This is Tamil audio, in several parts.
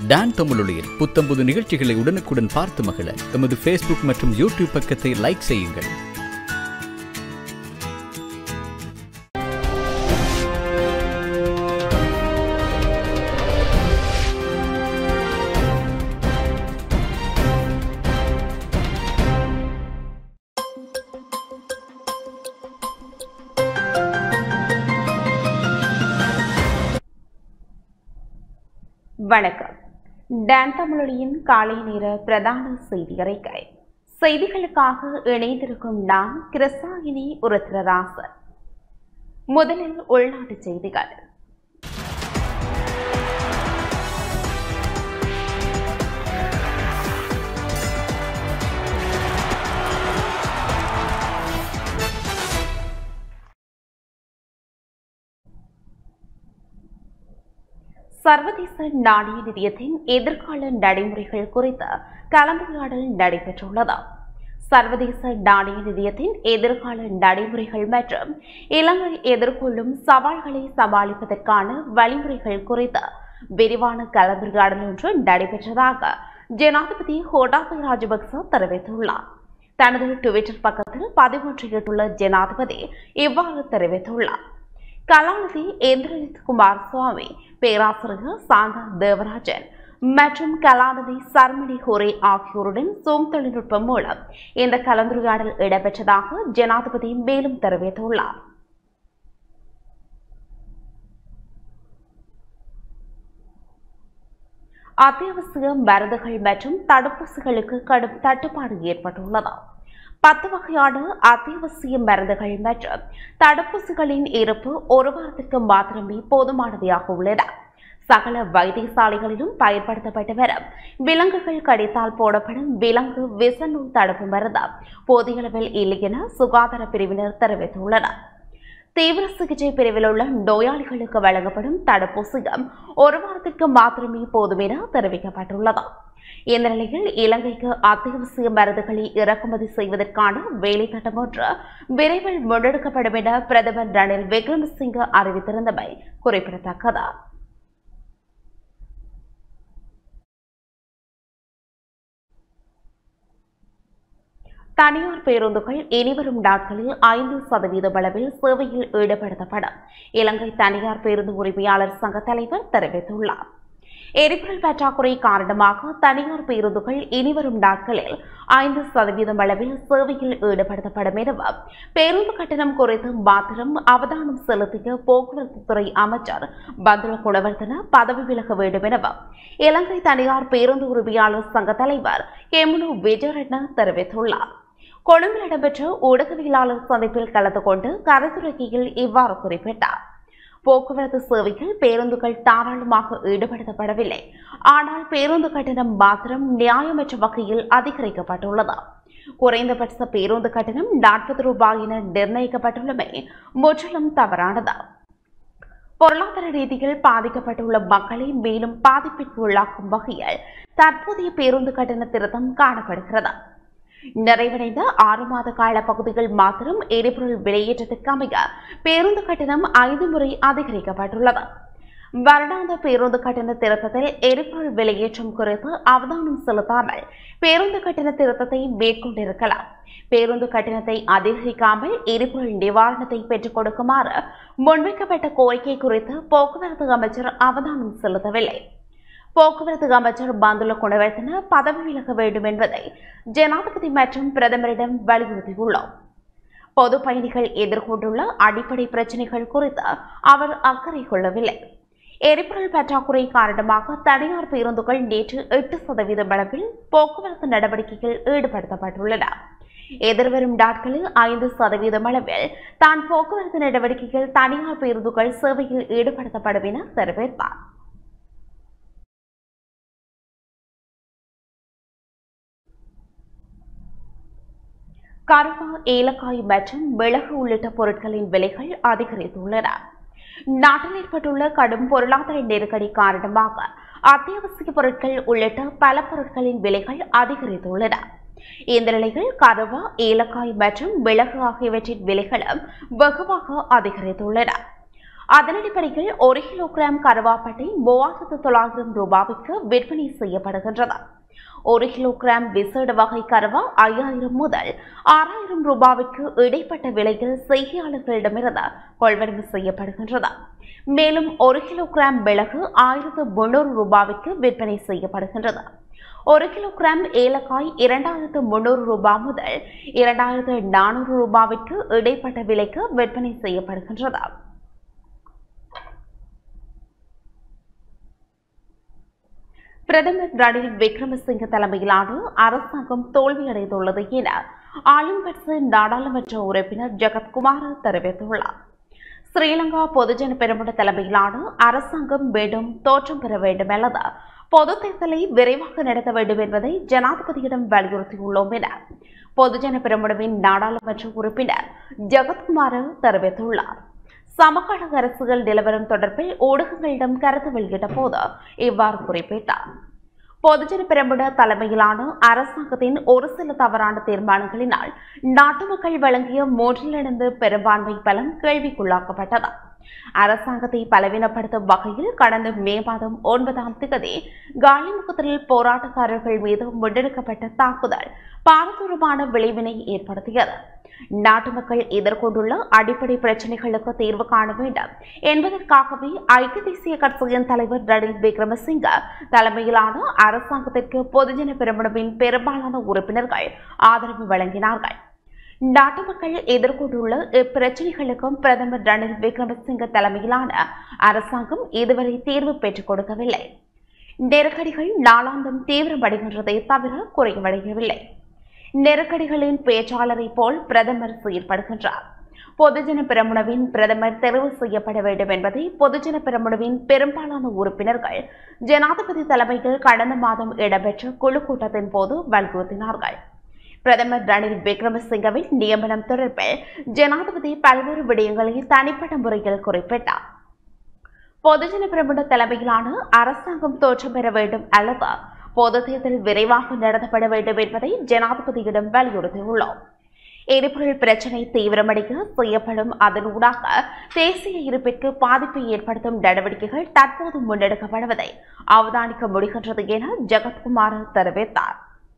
டான் தமிழொலியில் புத்தம்புது நிகழ்ச்சிகளை உடனுக்குடன் பார்த்து மகிழ எமது ஃபேஸ்புக் மற்றும் யூடியூப் பக்கத்தை லைக் செய்யுங்கள். வணக்கம். டான் தமிழொலியின் காலை நேர பிரதான செய்தி அறிக்கை. செய்திகளுக்காக இணைந்திருக்கும் நான் கிருஷ்ணாயினி உருத்திரராசன். முதலில் உள்நாட்டு செய்திகள். சர்வதேச நாணய நிதியத்தின் எதிர்கால நடைமுறைகள் குறித்த கலந்துரையாடல் நடைபெற்றுள்ளது. சர்வதேச நாணய நிதியத்தின் எதிர்கால நடைமுறைகள் மற்றும் இலங்கை எதிர்கொள்ளும் சவால்களை சமாளிப்பதற்கான வழிமுறைகள் குறித்த விரிவான கலந்துரையாடல் ஒன்று நடைபெற்றதாக ஜனாதிபதி கோட்டாபய ராஜபக்ச தெரிவித்துள்ளார். தனது டுவிட்டர் பக்கத்தில் பதிவொன்றிட்டுள்ள ஜனாதிபதி இவ்வாறு தெரிவித்துள்ளார். கலாநிதி இந்திரஜித் குமார் சுவாமி, பேராசிரியர் சாந்தா தேவராஜன் மற்றும் கலாநிதி சர்மிளி ஹோரே ஆகியோருடன் சூம் தொழில்நுட்பம் மூலம் இந்த கலந்துரையாடல் இடம்பெற்றதாக ஜனாதிபதி மேலும் தெரிவித்துள்ளார். அத்தியாவசிய மருந்துகள் மற்றும் தடுப்பூசிகளுக்கு கடும் தட்டுப்பாடு ஏற்பட்டுள்ளது. 10 வகையான அத்தியாவசிய மருந்துகள் மற்றும் தடுப்பூசிகளின் இருப்பு ஒரு வாரத்திற்கு மாத்திரமே போதுமானதாக உள்ளன. சகல வைத்தியசாலைகளிலும் பயன்படுத்தப்பட்டு வரும் விலங்குகள் கடித்தால் போடப்படும் விலங்கு விஷநோய் தடுப்பு மருந்து போதிய அளவில் இல்லை என சுகாதார பிரிவினர் தெரிவித்துள்ளனர். தீவிர சிகிச்சை பிரிவில் உள்ள நோயாளிகளுக்கு வழங்கப்படும் தடுப்பூசியும் ஒரு வாரத்திற்கு மாத்திரமே போதும் என தெரிவிக்கப்பட்டுள்ளது. இந்த நிலையில் இலங்கைக்கு அத்தியாவசிய மருந்துகளை இறக்குமதி செய்வதற்கான வேலை திட்டம் ஒன்று விரைவில் முன்னெடுக்கப்படும் என பிரதமர் ரணில் விக்ரமசிங்க அறிவித்திருந்தமை குறிப்பிடத்தக்கது. தனியார் பேருந்துகள் இனிவரும் நாட்களில் 5% அளவில் சேவையில் ஈடுபடுத்தப்படும் இலங்கை தனியார் பேருந்து உரிமையாளர் சங்க தலைவர் தெரிவித்துள்ளார். எரிபொருள் பற்றாக்குறை காரணமாக தனியார் பேருந்துகள் இனிவரும் நாட்களில் 5% அளவில் சேவையில் ஈடுபடுத்தப்படும் எனவும் பேருந்து கட்டணம் குறித்து மாத்திரம் அவதானம் செலுத்திய போக்குவரத்து துறை அமைச்சர் பந்துல குணவர்தன பதவி விலக வேண்டும் எனவும் இலங்கை தனியார் பேருந்து உரிமையாளர் சங்க தலைவர் கெமுனு விஜயரட்ன தெரிவித்துள்ளார். கொழும்பில் இடம்பெற்ற ஊடகவியலாளர் சந்திப்பில் கலந்து கொண்டு கருத்துரைக்கையில் இவ்வாறு குறிப்பிட்டார். போக்குவரத்து சேவையில் பேருந்துகள் தாராளமாக ஈடுபடுத்தப்படவில்லை. ஆனால் பேருந்து கட்டணம் மாத்திரம் நியாயமற்ற வகையில் அதிகரிக்கப்பட்டுள்ளது. குறைந்தபட்ச பேருந்து கட்டணம் 40 ரூபாய் என நிர்ணயிக்கப்பட்டுள்ளமை முற்றிலும் தவறானது. பொருளாதார ரீதியில் பாதிக்கப்பட்டுள்ள மக்களை மேலும் பாதிப்பிற்கு உள்ளாக்கும் வகையில் தற்போதைய பேருந்து கட்டண திருத்தம் காணப்படுகிறது. நிறைவடைந்த 6 மாத கால பகுதிகள் மாத்திரம் எரிபொருள் விலையேற்றத்திற்கு அமைய பேருந்து கட்டணம் 5 முறை அதிகரிக்கப்பட்டுள்ளது. வருடாந்த பேருந்து கட்டண திருத்தத்தில் எரிபொருள் விலையேற்றம் குறித்து அவதானம் செலுத்தாமல் பேருந்து கட்டண திருத்தத்தை மேற்கொண்டிருக்கலாம். பேருந்து கட்டணத்தை அதிகரிக்காமல் எரிபொருள் நிவாரணத்தை பெற்றுக் கொடுக்குமாறு முன்வைக்கப்பட்ட கோரிக்கை குறித்து போக்குவரத்து அமைச்சர் அவதானம் செலுத்தவில்லை. போக்குவரத்து அமைச்சர் பந்துல குணவர்தன பதவி விலக வேண்டும் என்பதை ஜனாதிபதி மற்றும் பிரதமரிடம் வலியுறுத்தியுள்ளார். பொது பயணிகள் எதிர்கொண்டுள்ள அடிப்படை பிரச்சினைகள் குறித்து அவர் அக்கறை கொள்ளவில்லை. எரிபொருள் பற்றாக்குறை காரணமாக தனியார் பேருந்துகள் நேற்று 8% அளவில் போக்குவரத்து நடவடிக்கையில் ஈடுபடுத்தப்பட்டுள்ளன. எதிர்வரும் நாட்களில் 5% அளவில் தான் போக்குவரத்து நடவடிக்கையில் தனியார் பேருந்துகள் சேவையில் ஈடுபடுத்தப்படும் என தெரிவித்தார். கருவா, ஏலக்காய் மற்றும் மிளகு உள்ளிட்ட பொருட்களின் விலைகள் அதிகரித்துள்ளன. நாட்டில் ஏற்பட்டுள்ள கடும் பொருளாதார நெருக்கடி காரணமாக அத்தியாவசிய பொருட்கள் உள்ளிட்ட பல பொருட்களின் விலைகள் அதிகரித்துள்ளன. இந்த நிலையில் கருவா, ஏலக்காய் மற்றும் மிளகு ஆகியவற்றின் விலைகளும் வெகுவாக அதிகரித்துள்ளன. அதனடிப்படையில் 1 கிலோகிராம் கருவாப்பட்டை 3900 ரூபாய்க்கு விற்பனை செய்யப்படுகின்றது. 1 கிலோகிராம் விசேட வகை கருவா 5000 முதல் 6000 ரூபாய்க்கு இடைப்பட்ட விலையில் செய்கையாளர்களிடமிருந்து கொள்வனவு செய்யப்படுகின்றது. மேலும் 1 கிலோகிராம் மிளகு 1300 ரூபாய்க்கு விற்பனை செய்யப்படுகின்றது. 1 கிலோகிராம் ஏலக்காய் 2300 ரூபாய் முதல் 2400 ரூபாய்க்கு இடைப்பட்ட விலைக்கு விற்பனை செய்யப்படுகின்றது. பிரதமர் ரணில் விக்ரமசிங்க தலைமையிலான அரசாங்கம் தோல்வியடைந்துள்ளது என ஆளும் கட்சி நாடாளுமன்ற உறுப்பினர் ஜெகத்குமார் தெரிவித்துள்ளார். ஸ்ரீலங்கா பொதுஜன பெரமுன தலைமையிலான அரசாங்கம் மீண்டும் தோற்றம் பெற வேண்டும் அல்லது பொது தேர்தலை விரைவாக நடத்த வேண்டும் என்பதை ஜனாதிபதியிடம் வலியுறுத்தியுள்ளோம் என பொதுஜன பெரமுனவின் நாடாளுமன்ற உறுப்பினர் ஜெகத்குமார் தெரிவித்துள்ளார். சமகால அரசியல் நிலவரம் தொடர்பில் ஊடகங்களிடம் கருத்து வெளியிட்ட போது இவ்வாறு குறிப்பிட்டார். பொதுஜன பெரமுன தலைமையிலான அரசாங்கத்தின் ஒரு சில தவறான தீர்மானங்களினால் நாட்டு மக்கள் வழங்கிய 3 பெரும்பான்மை பலம் கேள்விக்குள்ளாக்கப்பட்டது. அரசாங்கத்தை பலவீனப்படுத்தும் வகையில் கடந்த மே மாதம் 9ஆம் தேதி காலிமுகத்தில் போராட்டக்காரர்கள் மீது முன்னெடுக்கப்பட்ட தாக்குதல் பாரதூரமான விளைவினை ஏற்படுத்தியது. நாட்டு மக்கள் எதிர்கொண்டுள்ள அடிப்படை பிரச்சினைகளுக்கு தீர்வு காண வேண்டும் என்பதற்காகவே ஐக்கிய தேசிய கட்சியின் தலைவர் ரணில் விக்ரமசிங்க தலைமையிலான அரசாங்கத்திற்கு பொதுஜன பெரமுனவின் பெரும்பாலான உறுப்பினர்கள் ஆதரவு வழங்கினார்கள். நாட்டு மக்கள் எதிர்கொண்டுள்ள இப்பிரச்சினைகளுக்கும் பிரதமர் ரணில் விக்ரமசிங்க தலைமையிலான அரசாங்கம் இதுவரை தீர்வு பெற்றுக் கொடுக்கவில்லை. நெருக்கடிகள் நாளாந்தம் தீவிரமடைகின்றதை தவிர குறைவடையவில்லை. நெருக்கடிகளின் பேச்சாளரை போல் பிரதமர் செயல்படுகின்றார். பொதுஜன பெரமுனவின் பிரதமர் தெரிவு செய்யப்பட வேண்டும் என்பதை பொதுஜன பெரமுனவின் பெரும்பாலான உறுப்பினர்கள் ஜனாதிபதி தலைமையில் கடந்த மாதம் இடம்பெற்ற குழு கூட்டத்தின் போது வலியுறுத்தினார்கள். பிரதமர் ரணில் விக்ரமசிங்கவின் நியமனம் தொடர்பில் ஜனாதிபதி பல்வேறு விடயங்களை தனிப்பட்ட முறையில் குறிப்பிட்டார். பொதுஜன பெரமுன தலைமையிலான அரசாங்கம் தோற்றம் பெற வேண்டும் அல்லது பொது தேர்தல் விரைவாக நடத்தப்பட வேண்டும் என்பதை ஜனாதிபதியிடம் வலியுறுத்தியுள்ளோம். எரிபொருள் பிரச்சினை தீவிரமடைய செய்யப்படும் அதனூடாக தேசிய இருப்பிற்கு பாதிப்பை ஏற்படுத்தும் நடவடிக்கைகள் தற்போது முன்னெடுக்கப்படுவதை அவதானிக்க முடிகின்றது என ஜெகத்குமார் தெரிவித்தார்.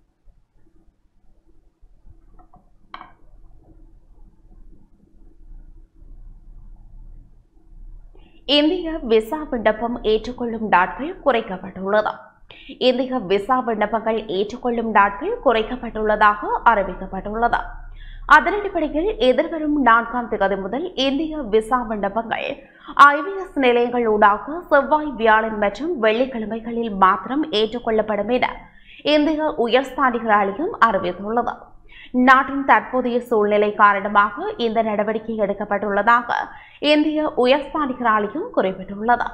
இந்திய விசா விண்ணப்பம் ஏற்றுக்கொள்ளும் நாட்கள் குறைக்கப்பட்டுள்ளது. இந்திய விசா விண்ணப்பங்கள் ஏற்றுக்கொள்ளும் நாட்கள் குறைக்கப்பட்டுள்ளதாக அறிவிக்கப்பட்டுள்ளது. அதனடிப்படையில் எதிர்வரும் 4ஆம் தேதி முதல் இந்திய விசா விண்ணப்பங்கள் IVS நிலையங்கள் ஊடாக செவ்வாய், வியாழன் மற்றும் வெள்ளிக்கிழமைகளில் மாத்திரம் ஏற்றுக்கொள்ளப்படும் என இந்திய உயர்ஸ்தானிகர் ஆணையம் அறிவித்துள்ளது. நாட்டின் தற்போதைய சூழ்நிலை காரணமாக இந்த நடவடிக்கை எடுக்கப்பட்டுள்ளதாக இந்திய உயர்ஸ்தானிகர் ஆணையம் குறிப்பிட்டுள்ளது.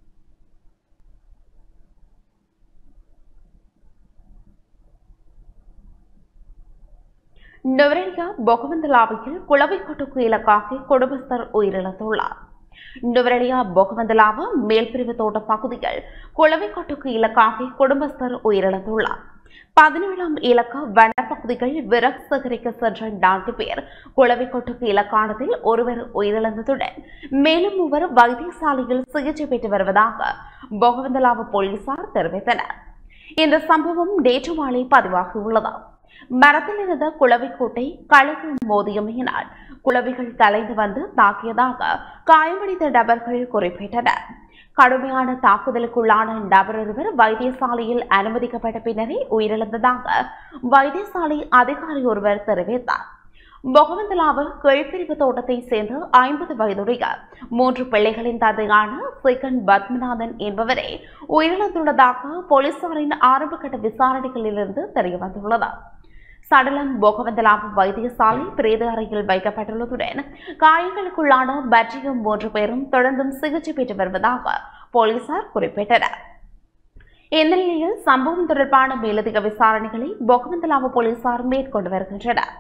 நுவரெலியா பொகவந்தலாவில் குளவைக்கொட்டுக்கு இலக்காக குடும்பஸ்தர் உயிரிழந்துள்ளார். நுவரெலியா பொகவந்தலாவ மேல்பிரிவு தோட்ட பகுதியில் குளவைக்கொட்டுக்கு இலக்காக குடும்பஸ்தர் உயிரிழந்துள்ளார். 17ஆம் இலக்க வனப்பகுதிகள் விறகு சேகரிக்க சென்ற 4 பேர் குளவைக்கொட்டுக்கு இலக்கானதில் ஒருவர் உயிரிழந்ததுடன் மேலும் 3 வைத்தியசாலையில் சிகிச்சை பெற்று வருவதாக பொகவந்தலாவ போலீசார் தெரிவித்தனர். இந்த சம்பவம் நேற்று மாலை பதிவாகியுள்ளது. மரத்தில் இருந்த குளவிக்கூட்டை கழுகு மோதியமையினால் குளவிகள் கலைந்து வந்து தாக்கியதாக காயமடைந்த நபர்கள் குறிப்பிட்டனர். கடுமையான தாக்குதலுக்குள்ளான நபர் ஒருவர் வைத்தியசாலையில் அனுமதிக்கப்பட்ட பின்னரே உயிரிழந்ததாக வைத்தியசாலை அதிகாரி ஒருவர் தெரிவித்தார். பொகவந்தலாவு கீழ்பிரிவு தோட்டத்தை சேர்ந்த 50 வயதுடைய 3 பிள்ளைகளின் தந்தையான சிக்கன் பத்மநாதன் என்பவரே உயிரிழந்துள்ளதாக போலீசாரின் ஆரம்பகட்ட விசாரணைகளிலிருந்து தெரியவந்துள்ளது. சடலம் பொகவந்தலாவு வைத்தியசாலை பிரேத அறையில் வைக்கப்பட்டுள்ளதுடன் காயங்களுக்குள்ளான மற்ற 3 பேரும் தொடர்ந்தும் சிகிச்சை பெற்று வருவதாக போலீசார் குறிப்பிட்டனர். இந்த நிலையில் சம்பவம் தொடர்பான மேலதிக விசாரணைகளை பொகவந்தலாவு போலீசார் மேற்கொண்டு வருகின்றனர்.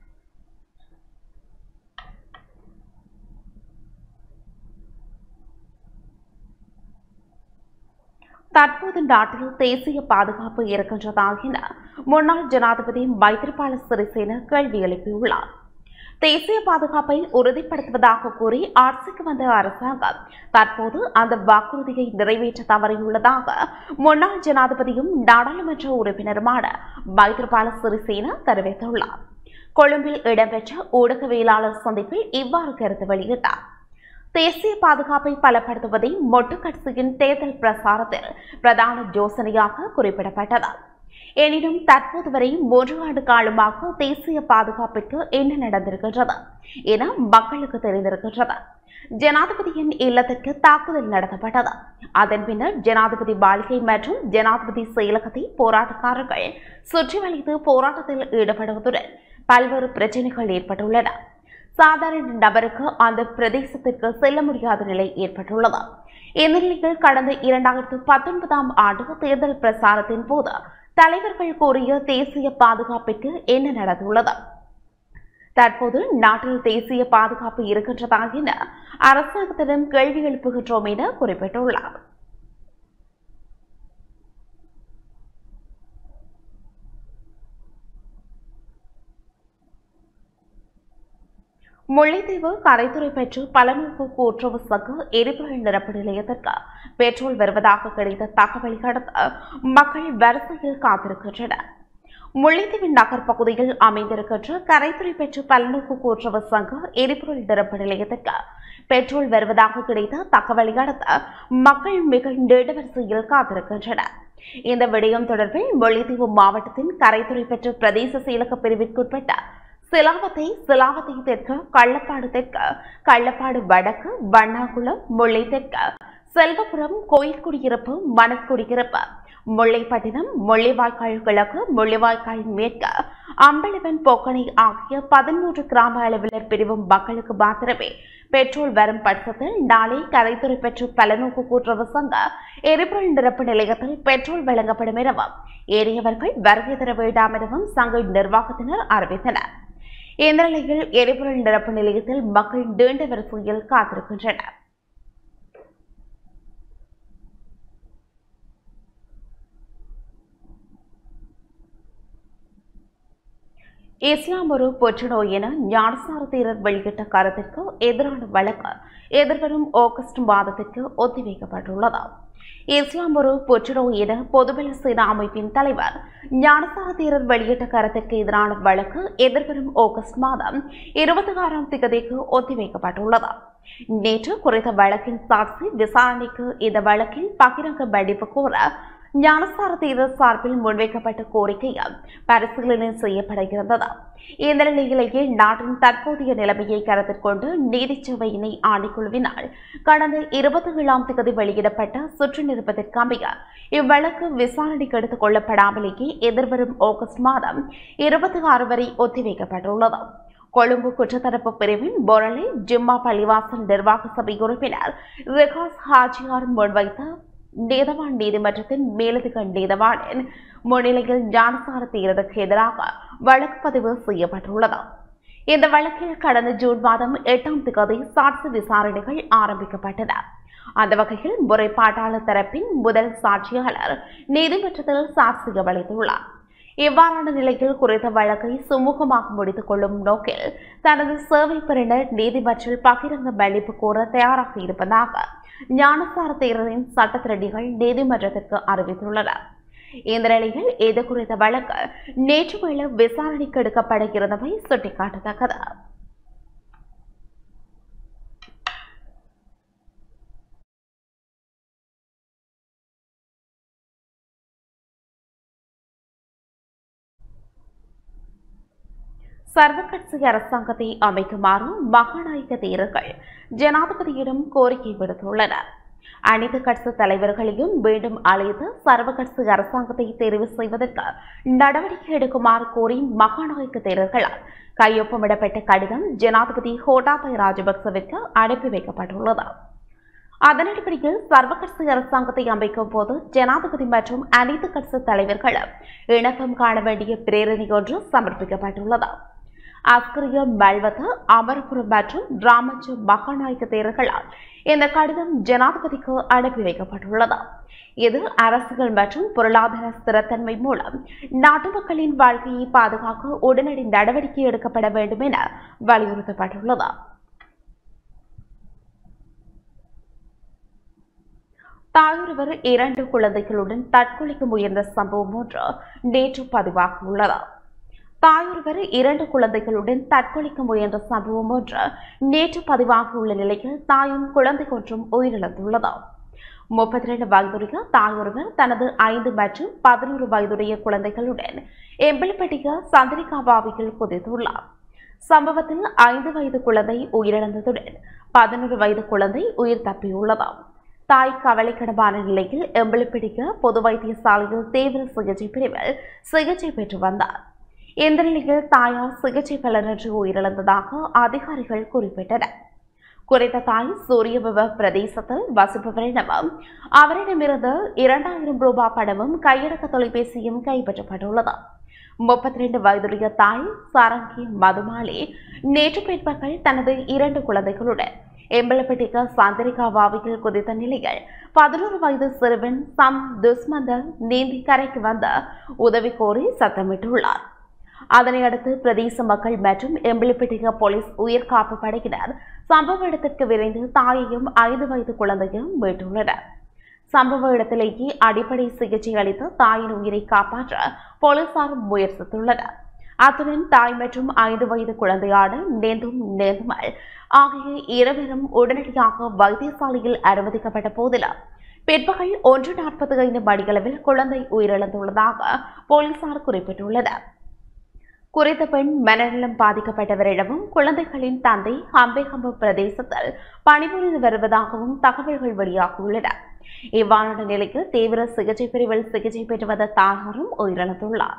தற்போது நாட்டில் தேசிய பாதுகாப்பு இருக்கின்றதா என முன்னாள் ஜனாதிபதி மைத்ரிபால சிறிசேன கேள்வி எழுப்பியுள்ளார். தேசிய பாதுகாப்பை உறுதிப்படுத்துவதாக கூறி ஆட்சிக்கு வந்த அரசாங்கம் தற்போது அந்த வாக்குறுதியை நிறைவேற்ற தவறியுள்ளதாக முன்னாள் ஜனாதிபதியும் நாடாளுமன்ற உறுப்பினருமான மைத்ரிபால சிறிசேன தெரிவித்துள்ளார். கொழும்பில் இடம்பெற்ற ஊடகவியலாளர் சந்திப்பில் இவ்வாறு கருத்து வெளியிட்டார். தேசிய பாதுகாப்பை பலப்படுத்துவதை மொட்டு கட்சியின் தேர்தல் பிரசாரத்தில் பிரதான யோசனையாக குறிப்பிடப்பட்டது. எனினும் தற்போது வரை 3 ஆண்டு காலமாக தேசிய பாதுகாப்பிற்கு என்ன நடந்திருக்கின்றது என மக்களுக்கு தெரிந்திருக்கின்றது. ஜனாதிபதியின் இல்லத்திற்கு தாக்குதல் நடத்தப்பட்டது. அதன் பின்னர் ஜனாதிபதி மாளிகை மற்றும் ஜனாதிபதி செயலகத்தை போராட்டக்காரர்கள் சுற்றி வளைத்து போராட்டத்தில் ஈடுபடுவதுடன் பல்வேறு பிரச்சினைகள் ஏற்பட்டுள்ளன. சாதாரண நபருக்கு அந்த பிரதேசத்திற்கு செல்ல முடியாத நிலை ஏற்பட்டுள்ளது. இந்த நிலையில் கடந்த 2019ஆம் ஆண்டு தேர்தல் பிரசாரத்தின் போது தலைவர்கள் கோரிய தேசிய பாதுகாப்பிற்கு என்ன நடந்துள்ளது? தற்போது நாட்டில் தேசிய பாதுகாப்பு இருக்கின்றதா என அரசாங்கத்திடம் கேள்வி எழுப்புகின்றோம் என குறிப்பிட்டுள்ளார். முல்லைத்தீவு கரைத்துறை பெற்று பலநோக்கு கூட்டுறவு சங்க எரிபொருள் நிரப்பு நிலையத்திற்கு பெட்ரோல் வருவதாக கிடைத்த தகவலை அடுத்து மக்கள் வரிசையில் காத்திருக்கின்றனர். முல்லைத்தீவு நகர் பகுதியில் அமைந்திருக்கின்ற கரைத்துறை பெற்று பலநோக்கு கூட்டுறவு சங்க எரிபொருள் நிரப்பு நிலையத்திற்கு பெட்ரோல் வருவதாக கிடைத்த தகவலை அடுத்து மக்கள் மிக நெடுவரிசையில் காத்திருக்கின்றனர். இந்த விடயம் தொடர்பில் முல்லைத்தீவு மாவட்டத்தின் கரைத்துறை பெற்று பிரதேச செயலக பிரிவிற்குட்பட்ட சிலாவத்தை தெற்கு, கள்ளப்பாடு தெற்கு, கள்ளப்பாடு வடக்கு, வண்ணாகுளம், முல்லை தெற்கு, செல்வபுரம், கோயில் குடியிருப்பு, மணக்குடியிருப்பு, முல்லைப்பட்டினம், முள்ளிவாய்க்கால் கிழக்கு, முள்ளிவாய்க்கால் மேற்கு, அம்பலவன், போக்கனை ஆகிய 13 கிராம அளவினர் பிரிவு மக்களுக்கு மாத்திரமே பெட்ரோல் வரும் பட்சத்தில் நாளை கரைத்துறை பெற்று பலநோக்கு கூட்டுறவு சங்க எரிபொருள் நிரப்பு நிலையத்தில் பெட்ரோல் வழங்கப்படும் எனவும் ஏறியவர்கள் வருகை தர வேண்டாம் எனவும் சங்க நிர்வாகத்தினர் அறிவித்தனர். இந்த நிலையில் எரிபொருள் நிரப்பு நிலையத்தில் மக்கள் நீண்ட வரிசையில் காத்திருக்கின்றனர். இஸ்லாம் ஒரு புற்றுநோய் என ஞானசார தேரர் வெளியிட்ட கருத்திற்கு எதிரான வழக்கு எதிர்வரும் ஆகஸ்ட் மாதத்திற்கு ஒத்திவைக்கப்பட்டுள்ளது. இஸ்லாம் ஒரு புற்றுநோய் என பொதுபல சேனா அமைப்பின் தலைவர் ஞானசார தேரர் வெளியிட்ட கருத்திற்கு எதிரான வழக்கு எதிர்வரும் ஆகஸ்ட் மாதம் 26ஆம் தேதிக்கு ஒத்திவைக்கப்பட்டுள்ளது. நேற்று குறித்த வழக்கின் சாட்சி விசாரணைக்கு இந்த வழக்கில் பகிரங்க மன்னிப்பு கோர ஞானசார தேரர் சார்பில் முன்வைக்கப்பட்ட கோரிக்கையால் பரிசீலனை செய்யப்பட இருந்தது. இந்த நிலையிலேயே நாட்டின் தற்போதைய நிலைமையை கருத்தில் கொண்டு நீதிச்சபை இணை ஆணைக்குழுவினால் கடந்த 27ஆம் தேதி வெளியிடப்பட்ட சுற்று நிருபத்திற்கமைய இவ்வழக்கு விசாரணைக்கு எடுத்துக் கொள்ளப்படாமலேயே எதிர்வரும் ஆகஸ்ட் மாதம் 26 வரை ஒத்திவைக்கப்பட்டுள்ளது. கொழும்பு குற்றத்தடுப்பு பிரிவின் பொரளை ஜிம்மா பள்ளிவாசல் நிர்வாக சபை உறுப்பினர் ரிகாஸ் ஹாஜியார் முன்வைத்த நீதவான் நீதிமன்றத்தின் மேலதிக நீதவானின் முன்னிலையில் ஞானசார தேரருக்கு எதிராக வழக்கு பதிவு செய்யப்பட்டுள்ளது. இந்த வழக்கில் கடந்த ஜூன் மாதம் 8ஆம் தேதி சாட்சி விசாரணைகள் ஆரம்பிக்கப்பட்டன. அந்த வகையில் முறைப்பாட்டாளர் தரப்பின் முதல் சாட்சியாளர் நீதிமன்றத்தில் சாட்சியம் அளித்துள்ளார். இவ்வாறான நிலையில் குறித்த வழக்கை சுமூகமாக முடித்துக் கொள்ளும் நோக்கில் தனது சேவை பெறுநர் நீதிமன்றில் பகிரங்க மன்னிப்பு கோர தயாராக இருப்பதாக ஞானசார தேரரின் சட்டத்திரடிகள் நீதிமன்றத்திற்கு அறிவித்துள்ளனர். இந்த நிலையில் இது குறித்த வழக்கு நேற்று வேளை விசாரணைக்கு எடுக்கப்பட இருந்தவை சுட்டிக்காட்டத்தக்கது. சர்வகட்சி அரசாங்கத்தை அமைக்குமாறு மகாநாயக தேரர்கள் ஜனாதிபதியிடம் கோரிக்கை விடுத்துள்ளனர். அனைத்து கட்சி தலைவர்களையும் மீண்டும் அழைத்து சர்வகட்சி அரசாங்கத்தை தெரிவு செய்வதற்கு நடவடிக்கை எடுக்குமாறு கோரி மகாநாயக தேரர்களால் கையொப்பமிடப்பட்ட கடிதம் ஜனாதிபதி கோட்டாபய ராஜபக்சவிற்கு அனுப்பி வைக்கப்பட்டுள்ளது. அதன் அடிப்படையில் சர்வகட்சி அரசாங்கத்தை அமைக்கும் போது ஜனாதிபதி மற்றும் அனைத்து கட்சி தலைவர்களும் இணக்கம் காண வேண்டிய பிரேரணை ஒன்று சமர்ப்பிக்கப்பட்டுள்ளது. அஸ்கரிய மல்வத்த அமரபுரம் மற்றும் ராமஞ்ச மகாநாயக்க தேரர்களால் இந்த கடிதம் ஜனாதிபதிக்கு அனுப்பி வைக்கப்பட்டுள்ளது. இது அரசியல் மற்றும் பொருளாதார ஸ்திரத்தன்மை மூலம் நாட்டு மக்களின் வாழ்க்கையை பாதுகாக்க உடனடி நடவடிக்கை எடுக்கப்பட வேண்டும் என வலியுறுத்தப்பட்டுள்ளது. தாயொருவர் 2 குழந்தைகளுடன் தற்கொலைக்கு முயன்ற சம்பவம் ஒன்று நேற்று பதிவாகியுள்ளது. தாயொருவர் 2 குழந்தைகளுடன் தற்கொலைக்கு முயன்ற சம்பவம் ஒன்று நேற்று பதிவாகியுள்ள நிலையில் தாயும் குழந்தை ஒன்றும் உயிரிழந்துள்ளது. 32 வயதுடைய தாயொருவர் தனது 5 மற்றும் 11 வயதுடைய குழந்தைகளுடன் எம்பலப்பட்டிய சந்திரிகாபாவியில் குதித்துள்ளார். சம்பவத்தில் 5 வயது குழந்தை உயிரிழந்ததுடன் 11 வயது குழந்தை உயிர் தப்பியுள்ளது. தாய் கவலைக்கிடமான நிலையில் எம்பலப்பிடிக்க பொது வைத்தியசாலையில் தீவிர சிகிச்சை பிரிவில் சிகிச்சை பெற்று வந்தார். இந்த நிலையில் தாயார் சிகிச்சை பலனின்றி உயிரிழந்ததாக அதிகாரிகள் குறிப்பிட்டனர். குறித்த தாய் சூரியவிவ பிரதேசத்தில் வசிப்பவர் எனவும் அவரிடமிருந்து 2000 ரூபாய் பணமும் கையடக்க தொலைபேசியும் கைப்பற்றப்பட்டுள்ளது. 32 வயதுடைய தாய் சாரங்கி மதுமாலி நேற்று பிற்பகல் தனது 2 குழந்தைகளுடன் எம்பலப்பட்டிக்க சந்திரிகாபாவியில் குதித்த நிலையில் 11 வயது சிறுவன் சம் துஸ்மந்தர் நீந்தி கரைக்கு வந்த உதவி கோரி சத்தமிட்டுள்ளார். அதனையடுத்து பிரதேச மக்கள் மற்றும் எம்பலப்பட்டிக்க போலீஸ் உயிர்காப்பு படையினர் சம்பவ இடத்திற்கு விரைந்து தாயையும் 5 வயது குழந்தையும் மீட்டுள்ளனர். சம்பவ இடத்திலேயே அடிப்படை சிகிச்சை அளித்து தாயின் உயிரை காப்பாற்ற போலீசார் முயற்சித்துள்ளனர். அத்துடன் தாய் மற்றும் 5 வயது குழந்தையான நேந்துமல் ஆகிய இருவரும் உடனடியாக வைத்தியசாலையில் அனுமதிக்கப்பட்ட போதிலும் பிற்பகல் 1:45 மணியளவில் குழந்தை உயிரிழந்துள்ளதாக போலீசார் குறிப்பிட்டுள்ளனர். குறித்த பெண் மனநலம் பாதிக்கப்பட்டவரிடமும் குழந்தைகளின் தந்தை ஹம்பேகம்ப பிரதேசத்தில் பணிபுரிந்து வருவதாகவும் தகவல்கள் வெளியாகியுள்ளன. இவ்வாறான நிலையில் தீவிர சிகிச்சை பிரிவில் சிகிச்சை பெற்று வந்த தாயாரும் உயிரிழந்துள்ளார்.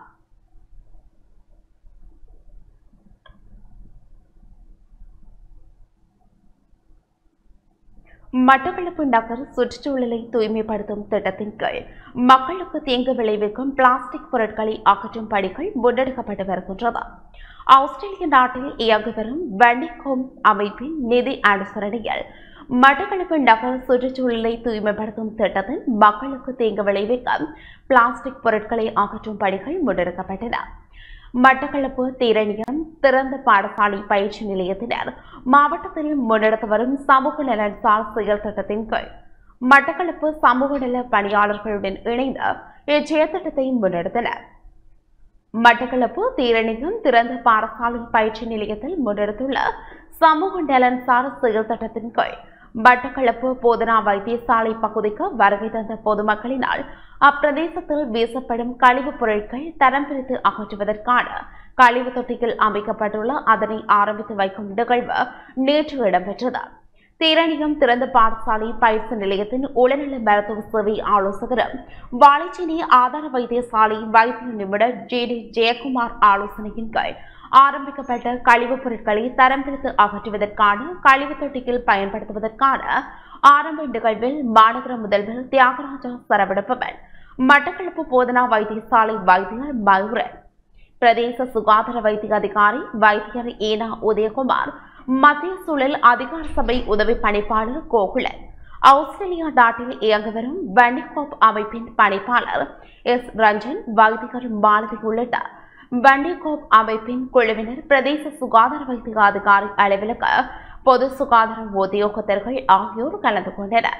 மட்டக்களப்பு நகர் சுற்றுச்சூழலை தூய்மைப்படுத்தும் திட்டத்தின் கீழ் மக்களுக்கு தீங்கு விளைவிக்கும் பிளாஸ்டிக் பொருட்களை அகற்றும் பணிகள் முன்னெடுக்கப்பட்டு வருகின்றது. ஆஸ்திரேலிய நாட்டில் இயங்கி வரும் வண்டிகோம் அமைப்பின் நிதி அனுசரணையில் மட்டக்களப்பு நகர் சுற்றுச்சூழலை தூய்மைப்படுத்தும் திட்டத்தில் மக்களுக்கு தீங்கு விளைவிக்கும் பிளாஸ்டிக் பொருட்களை அகற்றும் பணிகள் முன்னெடுக்கப்பட்டன. மட்டக்களப்பு தீரணியம் திறந்த பாடசாலை பயிற்சி நிலையத்தினர் மாவட்டத்தில் முன்னெடுத்து வரும் சமூக நலன்சார் செயல் திட்டத்தின் கீழ் மட்டக்களப்பு சமூக நல பணியாளர்களுடன் இணைந்து இச்செயல்திட்டத்தை முன்னெடுத்தனர். மட்டக்களப்பு தீரணியம் திறந்த பாடசாலை பயிற்சி நிலையத்தில் முன்னெடுத்துள்ள சமூக நலன்சார் செயல் திட்டத்தின் கீழ் மட்டக்களப்பு போதனா வைத்தியசாலை பகுதிக்கு வருகை தந்த பொதுமக்களினால் அப்பிரதேசத்தில் வீசப்படும் கழிவுப் பொருட்கள் தரம் பிரித்து அகற்றுவதற்கான கழிவு தொட்டியில் அமைக்கப்பட்டுள்ள அதனை ஆரம்பித்து வைக்கும் நிகழ்வு நேற்று இடம்பெற்றது. தீரணியம் திறந்த பாடசாலை பயிற்சி நிலையத்தின் உளநல மருத்துவ சேவை ஆலோசகரும் வாழைச்சேனை ஆதார வைத்தியசாலை வைத்திய நிபுணர் ஜே.டி. ஜெயக்குமார் ஆலோசனையின் கீழ் ஆரம்பிக்கப்பட்ட கழிவுப் பொருட்களை தரம் பிரித்து அகற்றுவதற்கான கழிவு தொட்டியில் பயன்படுத்துவதற்கான ஆரம்ப நிகழ்வில் மாநகர முதல்வர் தியாகராஜா சரவணபவன், மட்டக்களப்பு போதனா வைத்தியசாலை வைத்தியர் மயூரன், பிரதேச சுகாதார வைத்திய அதிகாரி வைத்தியர் ஏனா உதயகுமார், மத்திய சூழல் அதிகார சபை உதவி பணிப்பாளர் கோகுலன், ஆஸ்திரேலியா நாட்டில் இயங்கி வரும் வண்டிகோப் அமைப்பின் பணிப்பாளர் எஸ். ரஞ்சன், வைத்தியர் மாலதி உள்ளிட்ட வண்டிகோப் அமைப்பின் குழுவினர், பிரதேச சுகாதார வைத்திய அதிகாரி அலுவலக பொது சுகாதார உத்தியோகத்தர்கள் ஆகியோர் கலந்து கொண்டனர்.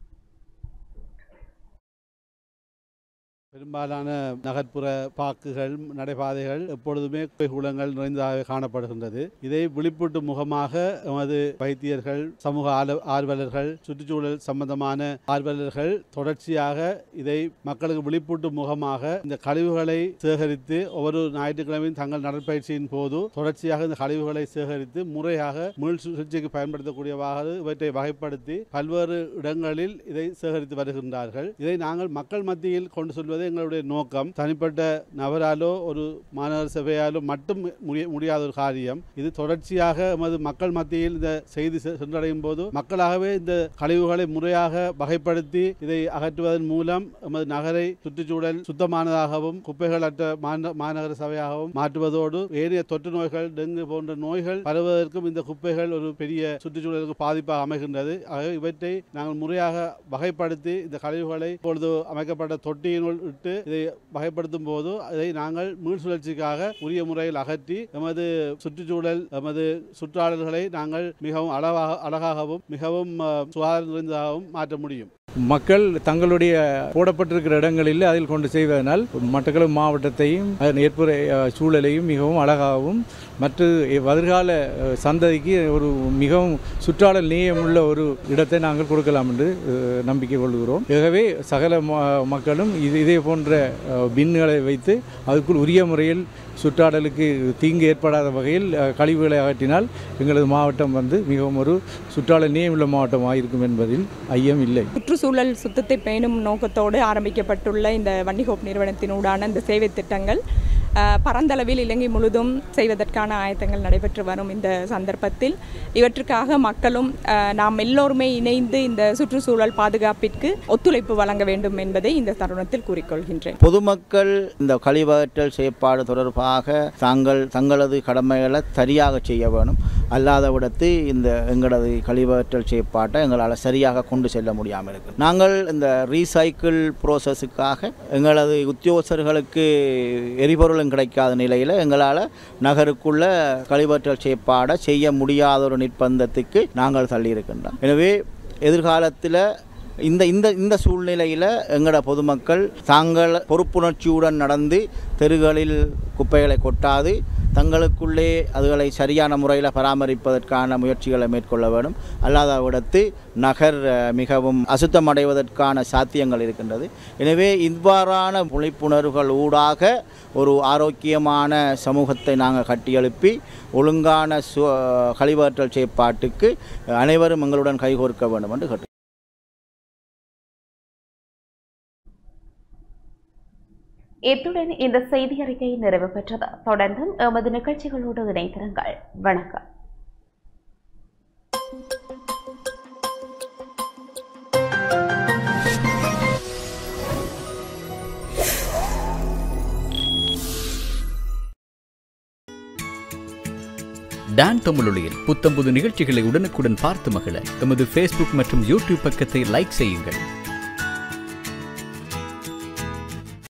பெரும்பாலான நகர்ப்புற பாக்குகள் நடைபாதைகள் எப்பொழுதுமே குளங்கள் நிறைந்ததாக காணப்படுகின்றது. இதை விழிப்பூட்டு முகமாக எமது வைத்தியர்கள், சமூக ஆர்வலர்கள், சுற்றுச்சூழல் சம்பந்தமான ஆர்வலர்கள் தொடர்ச்சியாக இதை மக்களுக்கு விழிப்பூட்டு முகமாக இந்த கழிவுகளை சேகரித்து ஒவ்வொரு ஞாயிற்றுக்கிழமையும் தங்கள் நடைப்பயிற்சியின் போது தொடர்ச்சியாக இந்த கழிவுகளை சேகரித்து முறையாக மீள் சிகிச்சைக்கு பயன்படுத்தக்கூடியவாக இவற்றை வகைப்படுத்தி பல்வேறு இடங்களில் இதை சேகரித்து வருகின்றார்கள். இதை நாங்கள் மக்கள் மத்தியில் கொண்டு செல்வதை எங்களுடைய நோக்கம். தனிப்பட்ட நபராலோ ஒரு மாநகர சபையாலோ மட்டும் முடியாத ஒரு காரியம். இது தொடர்ச்சியாக எமது மக்கள் மத்தியில் இந்த செய்தி சென்றடையும் போது மக்களாகவே இந்த கழிவுகளை முறையாக வகைப்படுத்தி இதை அகற்றுவதன் மூலம் எமது நகரை சுற்றுச்சூழல் சுத்தமானதாகவும் குப்பைகளற்ற மாநகர சபையாகவும் மாற்றுவதோடு ஏனைய தொற்று நோய்கள், டெங்கு போன்ற நோய்கள் பரவுவதற்கும் இந்த குப்பைகள் ஒரு பெரிய சுற்றுச்சூழலுக்கு பாதிப்பாக அமைகின்றது. ஆகவே இவற்றை நாங்கள் முறையாக வகைப்படுத்தி இந்த கழிவுகளை இப்பொழுது அமைக்கப்பட்ட தொட்டியினுள் இட்டு இதை வகைப்படுத்தும் போது இதை நாங்கள் மீள் சுழற்சிக்காக உரிய முறையில் அகற்றி எமது சுற்றுச்சூழல், எமது சுற்றாடல்களை நாங்கள் மிகவும் அழகாகவும் மிகவும் சுகாதாரம் நிறைந்ததாகவும் மாற்ற முடியும். மக்கள் தங்களுடைய போடப்பட்டிருக்கிற இடங்களில் அதில் கொண்டு செய்வதனால் மட்டக்களப்பு மாவட்டத்தையும் அதன் ஏற்புற சூழலையும் மிகவும் அழகாகவும் மற்ற எதிர்கால சந்ததிக்கு ஒரு மிகவும் சுற்றாடல் நேயமுள்ள ஒரு இடத்தை நாங்கள் கொடுக்கலாம் என்று நம்பிக்கை கொள்கிறோம். ஆகவே சகல மக்களும் இதே போன்ற பின்களை வைத்து அதுக்குள் உரிய முறையில் சுற்றாடலுக்கு தீங்கு ஏற்படாத வகையில் கழிவுகளை அகற்றினால் எங்களது மாவட்டம் மிகவும் ஒரு சுற்றாடல் நேயமுள்ள மாவட்டமாக இருக்கும் என்பதில் ஐயம் இல்லை. சுற்றுச்சூழல் சுத்தத்தை பேணும் நோக்கத்தோடு ஆரம்பிக்கப்பட்டுள்ள இந்த வன்னிஹோப் நிறுவனத்தினூடான இந்த சேவை திட்டங்கள் பரந்தளவில் இலங்கை முழுதும் செய்வதற்கான ஆயத்தங்கள் நடைபெற்று வரும் இந்த சந்தர்ப்பத்தில் இவற்றுக்காக மக்களும் நாம் எல்லோருமே இணைந்து இந்த சுற்றுச்சூழல் பாதுகாப்பிற்கு ஒத்துழைப்பு வழங்க வேண்டும் என்பதை இந்த தருணத்தில் கூறிக்கொள்கின்றேன். பொதுமக்கள் இந்த கழிவகற்றல் செயற்பாடு தொடர்பாக தங்களது கடமைகளை சரியாக செய்ய வேணும். அல்லாத விடத்து இந்த எங்களது கழிவகற்றல் செயற்பாட்டை எங்களால் சரியாக கொண்டு செல்ல முடியாமல் இருக்கு. நாங்கள் இந்த ரீசைக்கிள் ப்ரோசஸுக்காக எங்களது உத்தியோகஸ்தர்களுக்கு எரிபொருள் கிடைக்காத நிலையில் எங்களால் நகருக்குள்ள கழிவற்றல் செயற்பாடை செய்ய முடியாத ஒரு நிர்பந்தத்துக்கு நாங்கள் தள்ளியிருக்கின்றோம். எனவே எதிர்காலத்தில் இந்த சூழ்நிலையில் எங்களோட பொதுமக்கள் தாங்கள் பொறுப்புணர்ச்சியுடன் நடந்து தெருகளில் குப்பைகளை கொட்டாது தங்களுக்குள்ளே அதுகளை சரியான முறையில் பராமரிப்பதற்கான முயற்சிகளை மேற்கொள்ள வேண்டும். அல்லாத விடத்து நகர் மிகவும் அசுத்தமடைவதற்கான சாத்தியங்கள் இருக்கின்றது. எனவே இவ்வாறான விழிப்புணர்வுகள் ஊடாக ஒரு ஆரோக்கியமான சமூகத்தை நாங்கள் கட்டியெழுப்பி ஒழுங்கான கழிவற்றல் செயற்பாட்டுக்கு அனைவரும் எங்களுடன் கைகோர்க்க வேண்டும் என்று கேட்டு. இத்துடன் இந்த செய்தி அறிக்கை நிறைவு பெற்றது. தொடர்ந்தும் எமது நிகழ்ச்சிகளோடு இணைந்திருங்கள். வணக்கம். டான் தமிழொலியில் புத்தம்புது நிகழ்ச்சிகளை உடனுக்குடன் பார்த்து மகிழ எமது Facebook மற்றும் YouTube பக்கத்தை லைக் செய்யுங்கள்.